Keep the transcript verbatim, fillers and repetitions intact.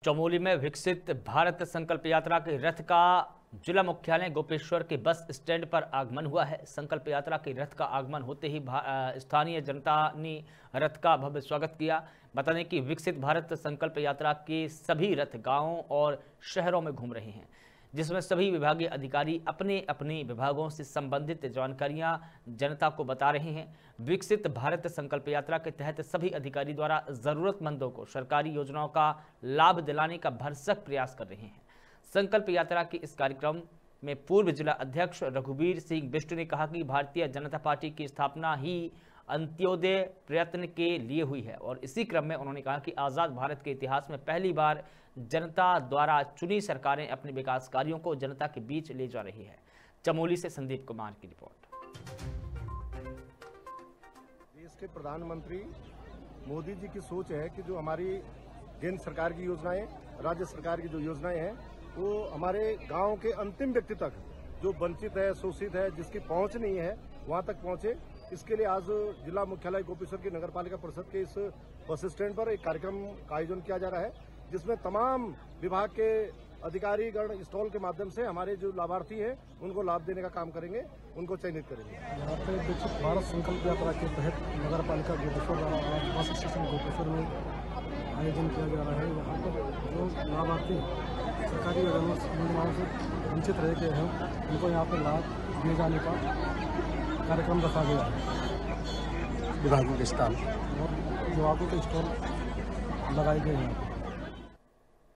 चमोली में विकसित भारत संकल्प यात्रा के रथ का जिला मुख्यालय गोपेश्वर के बस स्टैंड पर आगमन हुआ है। संकल्प यात्रा के रथ का आगमन होते ही स्थानीय जनता ने रथ का भव्य स्वागत किया। बता दें कि विकसित भारत संकल्प यात्रा के सभी रथ गांवों और शहरों में घूम रहे हैं, जिसमें सभी विभागीय अधिकारी अपने अपने विभागों से संबंधित जानकारियां जनता को बता रहे हैं। विकसित भारत संकल्प यात्रा के तहत सभी अधिकारी द्वारा जरूरतमंदों को सरकारी योजनाओं का लाभ दिलाने का भरसक प्रयास कर रहे हैं। संकल्प यात्रा के इस कार्यक्रम में पूर्व जिला अध्यक्ष रघुवीर सिंह बिष्ट ने कहा कि भारतीय जनता पार्टी की स्थापना ही अंत्योदय प्रयत्न के लिए हुई है और इसी क्रम में उन्होंने कहा कि आज़ाद भारत के इतिहास में पहली बार जनता द्वारा चुनी सरकारें अपने विकास कार्यों को जनता के बीच ले जा रही है। चमोली से संदीप कुमार की रिपोर्ट। देश के प्रधानमंत्री मोदी जी की सोच है कि जो हमारी केंद्र सरकार की योजनाएं, राज्य सरकार की जो योजनाएं हैं, वो हमारे गांव के अंतिम व्यक्ति तक, जो वंचित है, शोषित है, जिसकी पहुंच नहीं है, वहां तक पहुंचे। इसके लिए आज जिला मुख्यालय गोपेश्वर की नगर पालिका परिषद के इस बस स्टैंड पर एक कार्यक्रम का आयोजन किया जा रहा है, जिसमें तमाम विभाग के अधिकारीगण स्टॉल के माध्यम से हमारे जो लाभार्थी हैं उनको लाभ देने का काम करेंगे, उनको चयनित करेंगे। यहाँ पे विकसित भारत संकल्प यात्रा के तहत नगर पालिका गोपेश्वर द्वारा आज बस स्टेशन गोपेश्वर में आयोजन किया जा रहा है। यहाँ पर जो लाभार्थी सरकारी योजनाओं से वंचित रह गए हैं, उनको यहाँ पर लाभ दिए जाने का कार्यक्रम रखा गया है। विभागों के स्टॉल और विभागों के स्टॉल लगाए गए हैं।